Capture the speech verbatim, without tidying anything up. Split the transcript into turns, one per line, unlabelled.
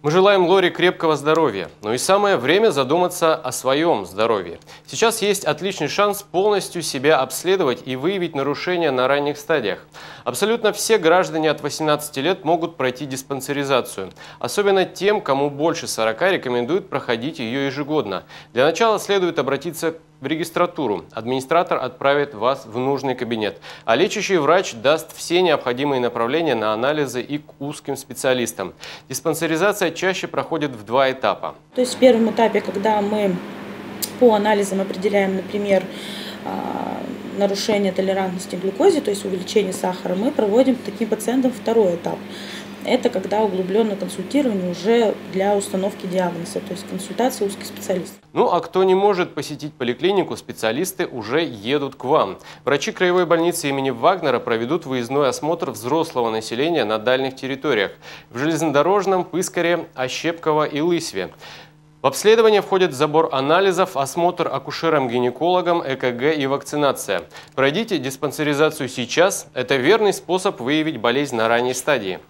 Мы желаем Лоре крепкого здоровья, но и самое время задуматься о своем здоровье. Сейчас есть отличный шанс полностью себя обследовать и выявить нарушения на ранних стадиях. Абсолютно все граждане от восемнадцати лет могут пройти диспансеризацию. Особенно тем, кому больше сорока, рекомендуют проходить ее ежегодно. Для начала следует обратиться в регистратуру. Администратор отправит вас в нужный кабинет, а лечащий врач даст все необходимые направления на анализы и к узким специалистам. Диспансеризация чаще проходит в два этапа.
То есть в первом этапе, когда мы по анализам определяем, например, нарушение толерантности к глюкозе, то есть увеличение сахара, мы проводим таким пациентам второй этап. Это когда углубленное консультирование уже для установки диагноза, то есть консультация узких специалистов.
Ну а кто не может посетить поликлинику, специалисты уже едут к вам. Врачи краевой больницы имени Вагнера проведут выездной осмотр взрослого населения на дальних территориях в Железнодорожном, Пыскаре, Ощепково и Лысьве. В обследование входит забор анализов, осмотр акушером-гинекологом, ЭКГ и вакцинация. Пройдите диспансеризацию сейчас. Это верный способ выявить болезнь на ранней стадии.